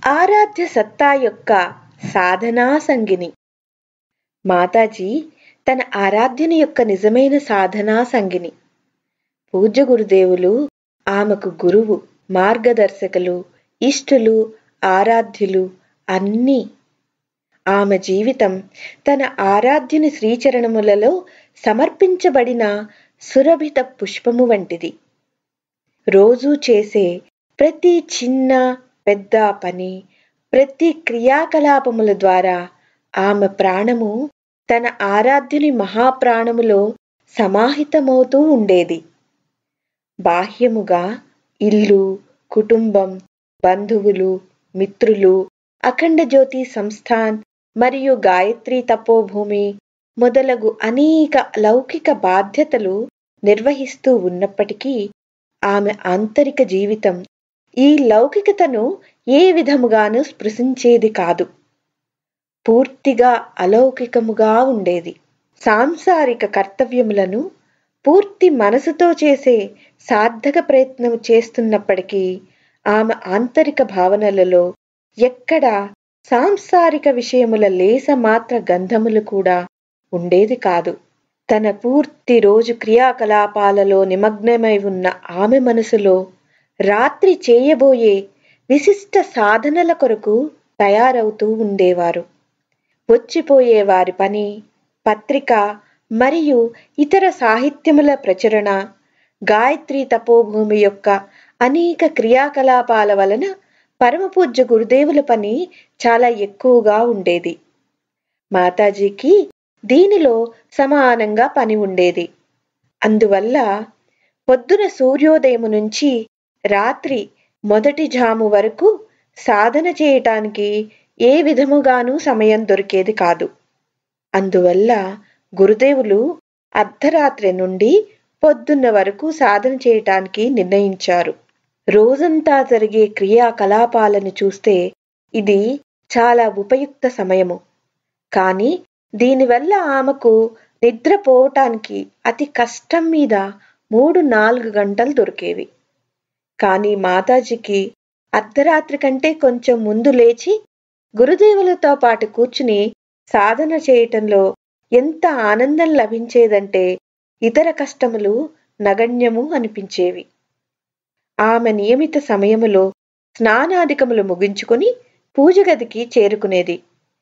ఆరాధ్య సత్తా యొక్క సాధనా సంగిని. మాతాజీ తన ఆరాధ్యుని యొక్క నిజమైన సాధనా సంగిని. పూజ్య గురుదేవులు ఆమెకు గురువు, మార్గదర్శకులు, ఇష్టులు, ఆరాధ్యులు అన్నీ. ఆమె జీవితం తన ఆరాధ్యుని శ్రీచరణములలో సమర్పించబడిన సురభిత పుష్పము వంటిది. రోజూ చేసే ప్రతి చిన్న పెద్ద పని, ప్రతి క్రియాకలాపముల ద్వారా ఆమె ప్రాణము తన ఆరాధ్యుని మహాప్రాణములో సమాహితమవుతూ ఉండేది. బాహ్యముగా ఇల్లు, కుటుంబం, బంధువులు, మిత్రులు, అఖండ జ్యోతి సంస్థాన్ మరియు గాయత్రి తపోభూమి మొదలగు అనేక లౌకిక బాధ్యతలు నిర్వహిస్తూ ఉన్నప్పటికీ ఆమె ఆంతరిక జీవితం ఈ లౌకికతను ఏ విధముగానూ స్పృశించేది కాదు. పూర్తిగా అలౌకికముగా ఉండేది. సాంసారిక కర్తవ్యములను పూర్తి మనసుతో చేసే సార్థక ప్రయత్నం చేస్తున్నప్పటికీ ఆమె ఆంతరిక భావనలలో ఎక్కడా సాంసారిక విషయముల లేస మాత్ర గంధములు కూడా ఉండేది కాదు. తన పూర్తి రోజు క్రియాకలాపాలలో నిమగ్నమై ఉన్న ఆమె మనసులో రాత్రి చేయబోయే విశిష్ట సాధనల కొరకు తయారవుతూ ఉండేవారు. వచ్చిపోయే వారి పని, పత్రిక మరియు ఇతర సాహిత్యముల ప్రచురణ, గాయత్రి తపోభూమి యొక్క అనేక క్రియాకలాపాల వలన పరమపూజ్య గురుదేవుల పని చాలా ఎక్కువగా ఉండేది. మాతాజీకి దీనిలో సమానంగా పని ఉండేది. అందువల్ల పొద్దున సూర్యోదయం నుంచి రాత్రి మొదటి జాము వరకు సాధన చేయటానికి ఏ విధముగానూ సమయం దొరికేది కాదు. అందువల్ల గురుదేవులు అర్ధరాత్రి నుండి పొద్దున్న వరకు సాధన చేయటానికి నిర్ణయించారు. రోజంతా జరిగే క్రియాకలాపాలను చూస్తే ఇది చాలా ఉపయుక్త సమయము. కానీ దీనివల్ల ఆమెకు నిద్రపోవటానికి అతి కష్టం మీద 3-4 గంటలు దొరికేవి. కానీ మాతాజీకి అర్ధరాత్రి కంటే కొంచెం ముందు లేచి గురుదేవులతో పాటు కూర్చుని సాధన చేయటంలో ఎంత ఆనందం లభించేదంటే ఇతర కష్టములు నగణ్యము అనిపించేవి. ఆమె నియమిత సమయములో స్నానాధికములు ముగించుకొని పూజ గదికి చేరుకునేది.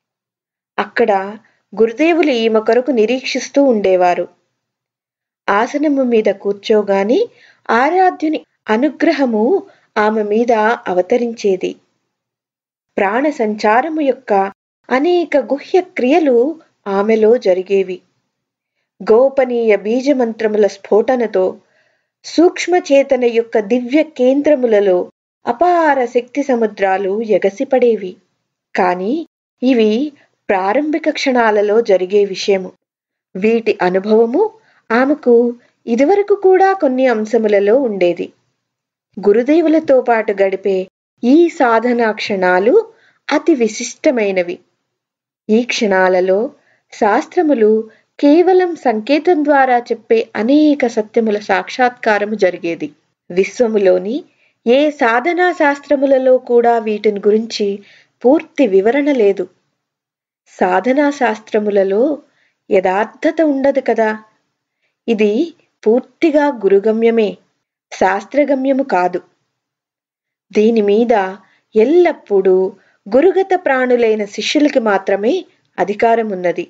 అక్కడ గురుదేవులు ఈమె కొరకు నిరీక్షిస్తూ ఉండేవారు. ఆసనము మీద కూర్చోగానే ఆరాధ్యుని అనుగ్రహము ఆమె మీద అవతరించేది. ప్రాణ సంచారము యొక్క అనేక గుహ్య క్రియలు ఆమెలో జరిగేవి. గోపనీయ బీజమంత్రముల స్ఫోటనతో సూక్ష్మచేతన యొక్క దివ్య కేంద్రములలో అపార శక్తి సముద్రాలు ఎగసిపడేవి. కానీ ఇవి ప్రారంభిక క్షణాలలో జరిగే విషయము. వీటి అనుభవము ఆమెకు ఇదివరకు కూడా కొన్ని అంశములలో ఉండేది. గురుదేవులతో పాటు గడిపే ఈ సాధనా క్షణాలు అతి విశిష్టమైనవి. ఈ క్షణాలలో శాస్త్రములు కేవలం సంకేతం ద్వారా చెప్పే అనేక సత్యముల సాక్షాత్కారము జరిగేది. విశ్వములోని ఏ సాధనా శాస్త్రములలో కూడా వీటిని గురించి పూర్తి వివరణ లేదు. సాధనా శాస్త్రములలో యథార్థత ఉండదు కదా. ఇది పూర్తిగా గురుగమ్యమే, శాస్త్రగమ్యము కాదు. దీని మీద ఎల్లప్పుడూ గురుగత ప్రాణులైన శిష్యులకి మాత్రమే అధికారం ఉన్నది.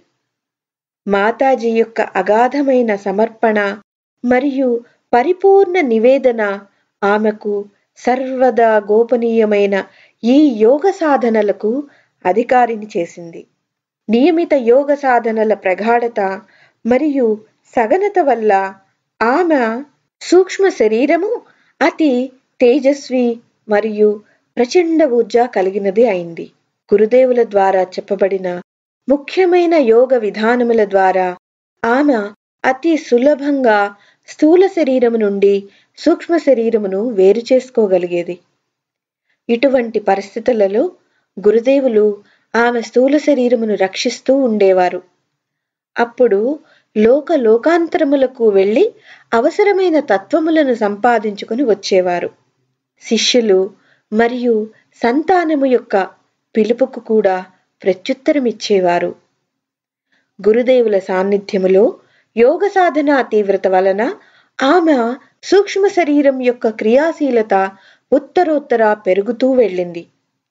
మాతాజీ యొక్క అగాధమైన సమర్పణ మరియు పరిపూర్ణ నివేదన ఆమెకు సర్వదా గోపనీయమైన ఈ యోగ సాధనలకు అధికారిని చేసింది. నియమిత యోగ సాధనల ప్రగాఢత మరియు సఘనత వల్ల ఆమె సూక్ష్మ శరీరము అతి తేజస్వి మరియు ప్రచండ ఊర్జ కలిగినది అయింది. గురుదేవుల ద్వారా చెప్పబడిన ముఖ్యమైన యోగ విధానముల ద్వారా ఆమె అతి సులభంగా స్థూల శరీరము నుండి సూక్ష్మ శరీరమును వేరు చేసుకోగలిగేది. ఇటువంటి పరిస్థితులలో గురుదేవులు ఆమె స్థూల శరీరమును రక్షిస్తూ ఉండేవారు. అప్పుడు లోకాంతరములకు వెళ్లి అవసరమైన తత్వములను సంపాదించుకుని వచ్చేవారు. శిష్యులు మరియు సంతానము యొక్క పిలుపుకు కూడా ప్రత్యుత్తరమిచ్చేవారు. గురుదేవుల సాన్నిధ్యములో యోగ సాధన తీవ్రత వలన ఆమె సూక్ష్మ శరీరం యొక్క క్రియాశీలత ఉత్తరోత్తర పెరుగుతూ వెళ్ళింది.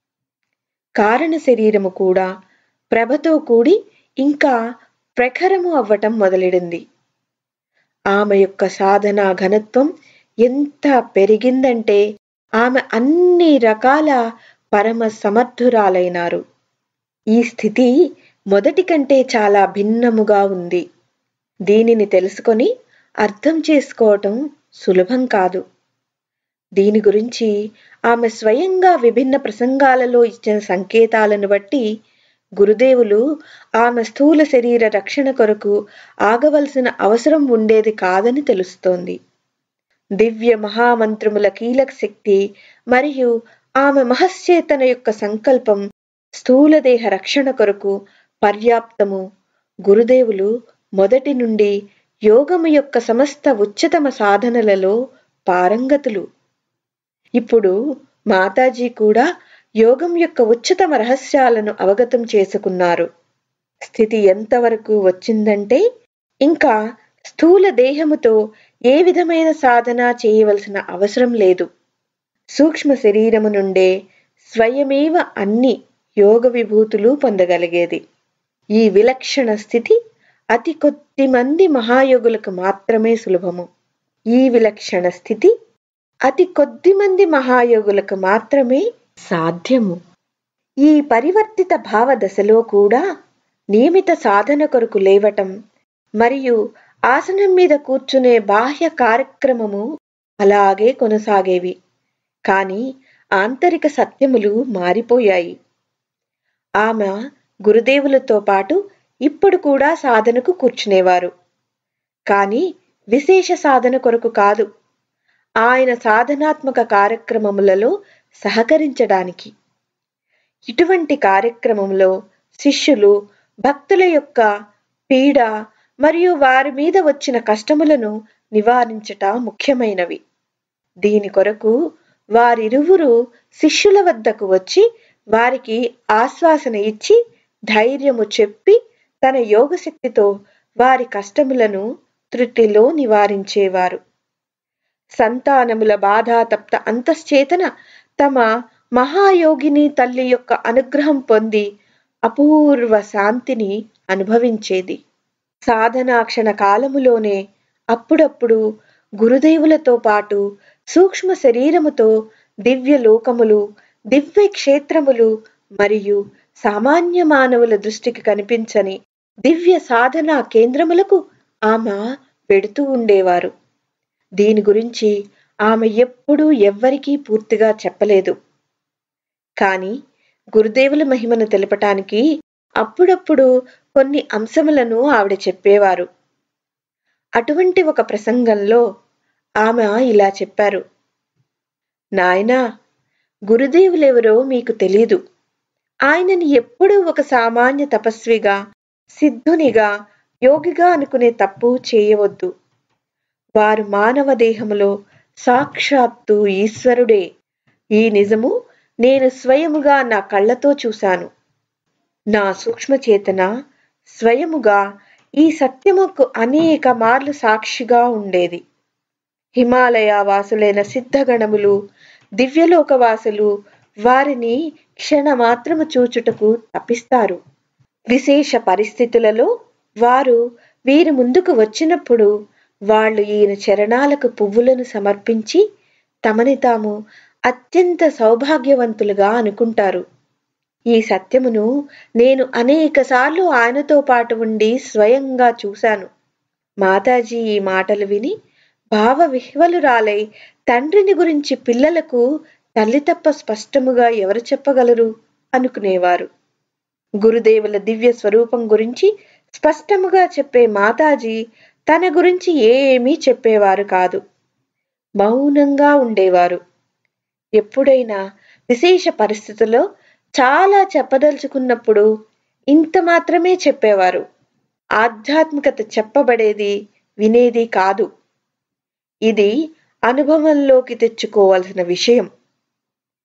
కారణ శరీరము కూడా ప్రభతో కూడి ఇంకా ప్రఖరము అవ్వటం మొదలెడింది. ఆమె యొక్క సాధనా ఘనత్వం ఎంత పెరిగిందంటే ఆమె అన్ని రకాల పరమ సమర్థురాలైనారు. ఈ స్థితి మొదటి కంటే చాలా భిన్నముగా ఉంది. దీనిని తెలుసుకొని అర్థం చేసుకోవటం సులభం కాదు. దీని గురించి ఆమె స్వయంగా విభిన్న ప్రసంగాలలో ఇచ్చిన సంకేతాలను బట్టి గురుదేవులు ఆమె స్థూల శరీర రక్షణ కొరకు ఆగవలసిన అవసరం ఉండేది కాదని తెలుస్తోంది. దివ్య మహామంత్రముల కీలక శక్తి మరియు ఆమె మహశ్చేతన యొక్క సంకల్పం స్థూలదేహ రక్షణ కొరకు పర్యాప్తము. గురుదేవులు మొదటి నుండి యోగము యొక్క సమస్త ఉच्चతమ సాధనలలో పారంగతులు. ఇప్పుడు మాతాజీ కూడా యోగం యొక్క ఉच्चతమ రహస్యాలను అవగతం చేసుకున్నారు. స్థితి ఎంతవరకు వచ్చిందంటే ఇంకా స్థూల దేహముతో ఏ విధమైన సాధన చేయవలసిన అవసరం లేదు. సూక్ష్మ శరీరము నుండే స్వయమేవ అన్ని యోగ విభూతులు పొందగలిగేది. ఈ విలక్షణ స్థితి అతి కొద్ది మంది మహాయోగులకు మాత్రమే సులభము. ఈ విలక్షణ స్థితి అతి కొద్ది మంది మహాయోగులకు మాత్రమే సాధ్యము. ఈ పరివర్తిత భావ దశలో కూడా నియమిత సాధన కొరకు లేవటం మరియు ఆసనం మీద కూర్చునే బాహ్య కార్యక్రమము అలాగే కొనసాగేవి. కానీ ఆంతరిక సత్యములు మారిపోయాయి. ఆమె గురుదేవులతో పాటు ఇప్పుడు కూడా సాధనకు కూర్చునేవారు. కానీ విశేష సాధన కొరకు కాదు, ఆయన సాధనాత్మక కార్యక్రమములలో సహకరించడానికి. ఇటువంటి కార్యక్రమంలో శిష్యులు భక్తుల యొక్క పీడ మరియు వారి మీద వచ్చిన కష్టములను నివారించట ముఖ్యమైనవి. దీని కొరకు వారిరువురు శిష్యుల వద్దకు వచ్చి వారికి ఆశ్వాసన ఇచ్చి ధైర్యము చెప్పి తన యోగశక్తితో వారి కష్టములను త్రుటిలో నివారించేవారు. సంతానముల బాధాతప్త అంతశ్చేతన తమ మహాయోగిని తల్లి యొక్క అనుగ్రహం పొంది అపూర్వ శాంతిని అనుభవించేది. సాధనాక్షణ కాలములోనే అప్పుడప్పుడు గురుదేవులతో పాటు సూక్ష్మ శరీరముతో దివ్య లోకములు, దివ్య క్షేత్రములు మరియు సామాన్య మానవుల దృష్టికి కనిపించని దివ్య సాధనా కేంద్రములకు ఆమె వెడుతూ ఉండేవారు. దీని గురించి ఆమె ఎప్పుడూ ఎవ్వరికీ పూర్తిగా చెప్పలేదు. కానీ గురుదేవుల మహిమను తెలపటానికి అప్పుడప్పుడు కొన్ని అంశములను ఆవిడ చెప్పేవారు. అటువంటి ఒక ప్రసంగంలో ఆమె ఇలా చెప్పారు: నాయనా, గురుదేవులెవరో మీకు తెలీదు. ఆయనని ఎప్పుడూ ఒక సామాన్య తపస్విగా, సిద్ధునిగా, యోగిగా అనుకునే తప్పు చేయవద్దు. వారు మానవ దేహములో సాక్షాత్తు ఈశ్వరుడే. ఈ నిజము నేను స్వయముగా నా కళ్ళతో చూశాను. నా సూక్ష్మచేతన స్వయముగా ఈ సత్యముకు అనేక మార్లు సాక్షిగా ఉండేది. హిమాలయ వాసులైన సిద్ధగణములు, దివ్యలోకవాసులు వారిని క్షణమాత్రము చూచుటకు తపిస్తారు. విశేష పరిస్థితులలో వారు వీరి ముందుకు వచ్చినప్పుడు వాళ్ళు ఈయన చరణాలకు పువ్వులను సమర్పించి తమని తాము అత్యంత సౌభాగ్యవంతులుగా అనుకుంటారు. ఈ సత్యమును నేను అనేకసార్లు ఆయనతో పాటు ఉండి స్వయంగా చూశాను. మాతాజీ ఈ మాటలు విని భావ విహ్వలురాలై తండ్రిని గురించి పిల్లలకు తల్లి తప్ప స్పష్టముగా ఎవరు చెప్పగలరు అనుకునేవారు. గురుదేవుల దివ్య స్వరూపం గురించి స్పష్టముగా చెప్పే మాతాజీ తన గురించి ఏమీ చెప్పేవారు కాదు. మౌనంగా ఉండేవారు. ఎప్పుడైనా విశేష పరిస్థితుల్లో చాలా చెప్పదలుచుకున్నప్పుడు ఇంత మాత్రమే చెప్పేవారు. ఆధ్యాత్మికత చెప్పబడేది వినేది కాదు. ఇది అనుభవంలోకి తెచ్చుకోవాల్సిన విషయం.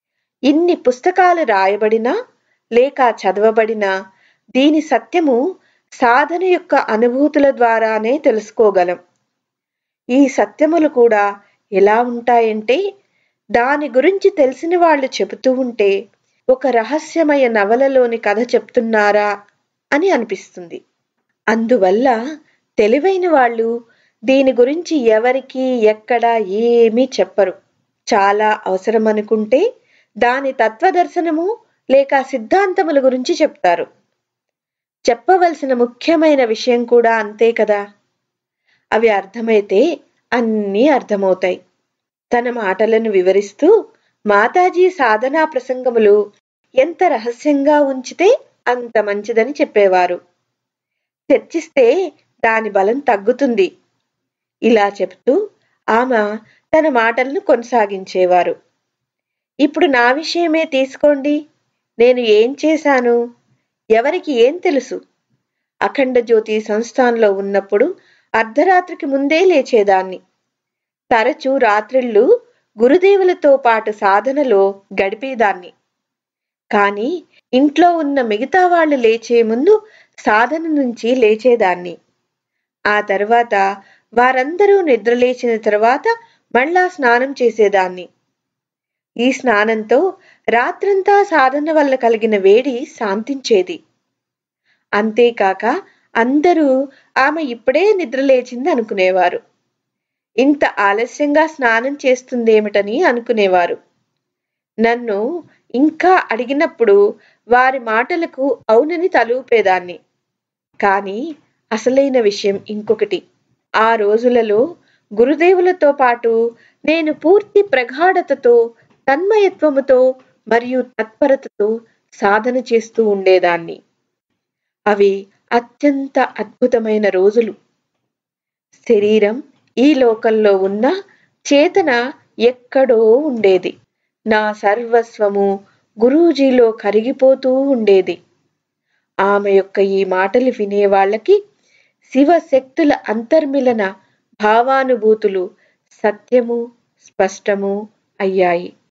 ఇన్ని పుస్తకాలు రాయబడినా లేక చదవబడినా దీని సత్యము సాధన యొక్క అనుభూతుల ద్వారానే తెలుసుకోగలం. ఈ సత్యములు కూడా ఎలా ఉంటాయంటే, దాని గురించి తెలిసిన వాళ్ళు చెబుతూ ఉంటే ఒక రహస్యమయ నవలలోని కథ చెప్తున్నారా అని అనిపిస్తుంది. అందువల్ల తెలివైన వాళ్ళు దీని గురించి ఎవరికి ఎక్కడ ఏమీ చెప్పరు. చాలా అవసరమనుకుంటే దాని తత్వదర్శనము లేక సిద్ధాంతముల గురించి చెప్తారు. చెప్పవలసిన ముఖ్యమైన విషయం కూడా అంతే కదా. అవి అర్థమైతే అన్నీ అర్థమవుతాయి. తన మాటలను వివరిస్తూ మాతాజీ సాధనా ప్రసంగములు ఎంత రహస్యంగా ఉంచితే అంత మంచిదని చెప్పేవారు. చర్చిస్తే దాని బలం తగ్గుతుంది. ఇలా చెప్తూ ఆమె తన మాటలను కొనసాగించేవారు. ఇప్పుడు నా విషయమే తీసుకోండి. నేను ఏం చేశాను? ఎవరికి ఏం తెలుసు? అఖండ జ్యోతి సంస్థానంలో ఉన్నప్పుడు అర్ధరాత్రికి ముందే లేచేదాన్ని. తరచూ రాత్రిళ్ళు గురుదేవులతో పాటు సాధనలో గడిపేదాన్ని. కానీ ఇంట్లో ఉన్న మిగతా వాళ్ళు లేచే ముందు సాధన నుంచి లేచేదాన్ని. ఆ తర్వాత వారందరూ నిద్రలేచిన తర్వాత మళ్ళా స్నానం చేసేదాన్ని. ఈ స్నానంతో రాత్రంతా సాధన వల్ల కలిగిన వేడి శాంతించేది. అంతేకాక అందరూ ఆమె ఇప్పుడే నిద్రలేచింది అనుకునేవారు. ఇంత ఆలస్యంగా స్నానం చేస్తుందేమిటని అనుకునేవారు. నన్ను ఇంకా అడిగినప్పుడు వారి మాటలకు అవునని తలూపేదాన్ని. కానీ అసలైన విషయం ఇంకొకటి. ఆ రోజులలో గురుదేవులతో పాటు నేను పూర్తి ప్రగాఢతతో, తన్మయత్వముతో మరియు తత్పరతతో సాధన చేస్తూ ఉండేదాన్ని. అవి అత్యంత అద్భుతమైన రోజులు. శరీరం ఈ లోకంలో ఉన్న, చేతన ఎక్కడో ఉండేది. నా సర్వస్వము గురూజీలో కరిగిపోతూ ఉండేది. ఆమె యొక్క ఈ మాటలు వినేవాళ్ళకి శివశక్తుల అంతర్మిలన భావానుభూతులు సత్యము స్పష్టము అయ్యాయి.